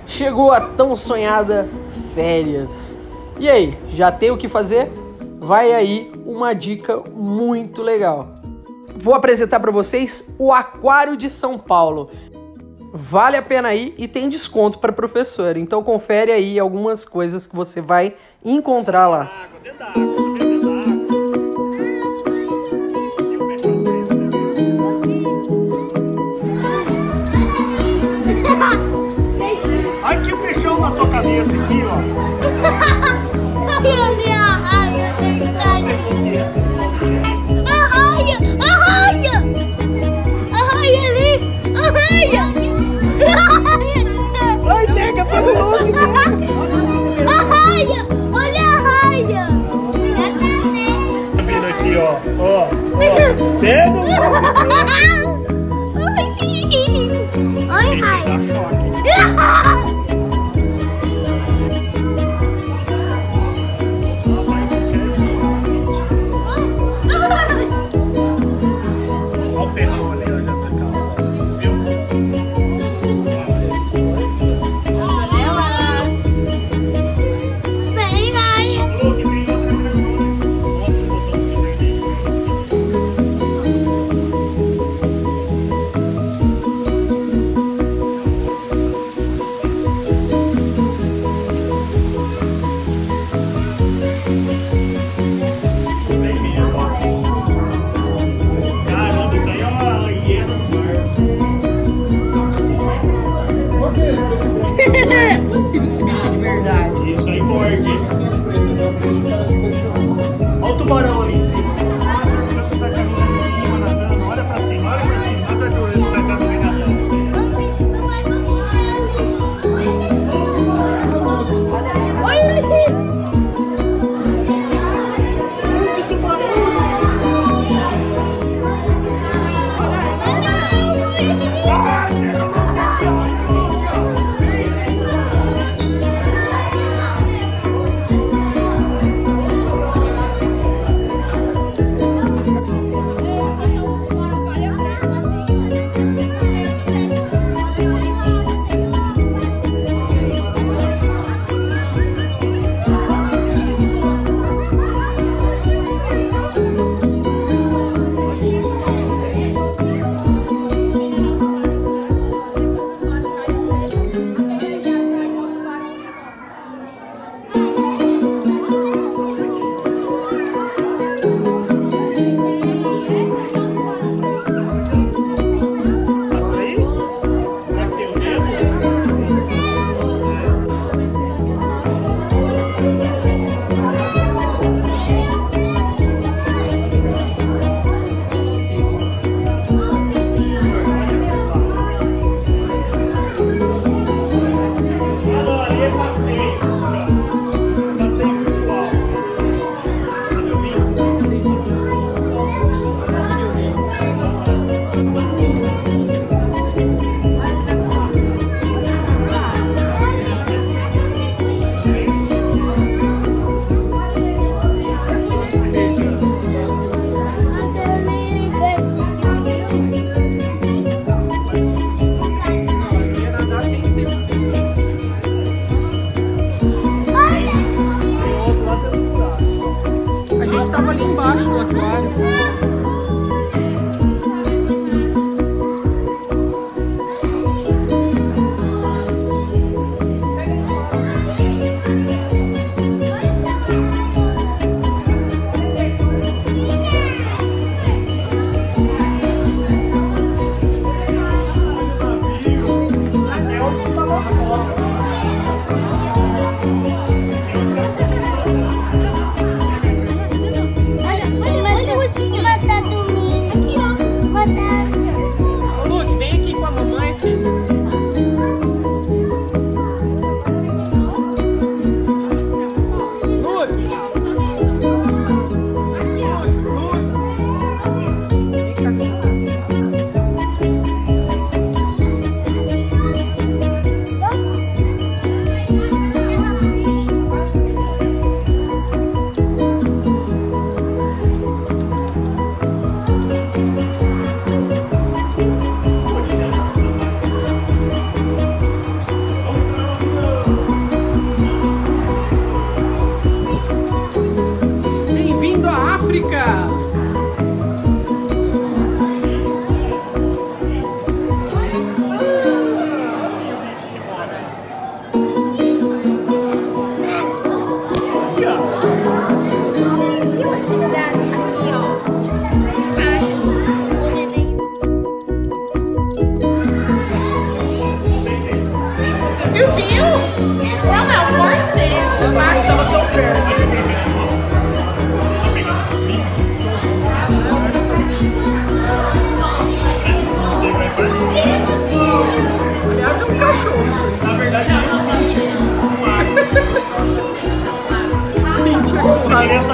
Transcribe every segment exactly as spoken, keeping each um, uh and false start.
chegou a tão sonhada férias. E aí, já tem o que fazer? Vai aí uma dica muito legal. Vou apresentar para vocês o Aquário de São Paulo. Vale a pena ir e tem desconto para professor. Então confere aí algumas coisas que você vai encontrar lá. Olha aqui o peixão na tua cabeça aqui, ó. Arraia, arraia, arraia, arraia ali, arraia, Ai, pega todo mundo. arraia, olha a arraia. Tá vindo aqui, ó, ó, ó. Pega. Olha a arraia. Dá choque. Olha o ferrão ali, ó, já tá calmo. Viu? Vem, arraia. Falou que vem outra coisa. Mostra o botão do vermelho. Caramba, isso aí é uma hiena do mar. Não é possível que esse bicho é de verdade. Isso aí morde. Olha o tubarão ali em cima. Você tá caminhando ali em cima, nadando. Olha pra cima, olha pra cima. Olha pra cima, tá caminhando nadando. Olha ali. Muito tubarão.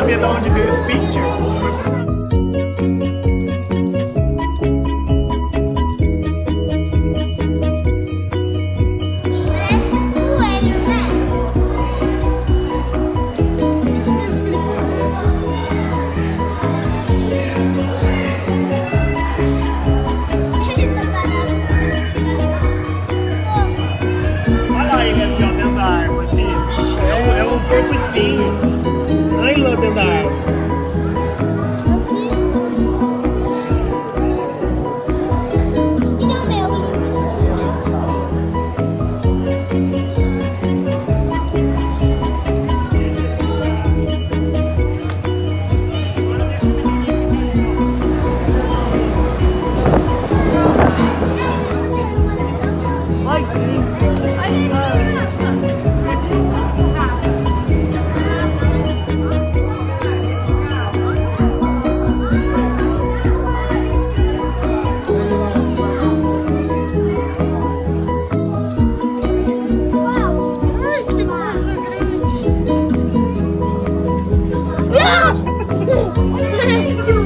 saber de onde veio os pictures. Porco espinho, olha lá dentro da árvore. Ai, que lindo. Não!